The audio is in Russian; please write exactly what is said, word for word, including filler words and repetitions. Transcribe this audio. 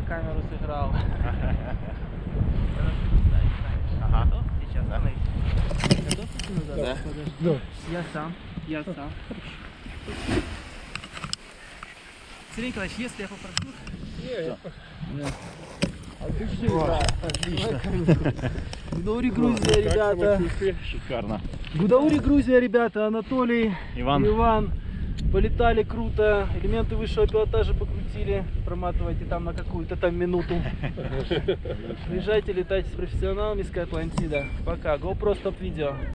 камеру сыграл. Ага. Сейчас, становись. Готов идти назад? Да. Подожди. Да. Я сам, я сам. Сергей Николаевич, если я попрошу... Отлично. Гудаури, Грузия, ребята. Шикарно. Гудаури, Грузия, ребята. Анатолий, Иван. Иван. Полетали круто. Элементы высшего пилотажа покрутили. Проматывайте там на какую-то там минуту. Приезжайте, летайте с профессионалами, Sky Atlantida. Пока. GoPro стоп видео.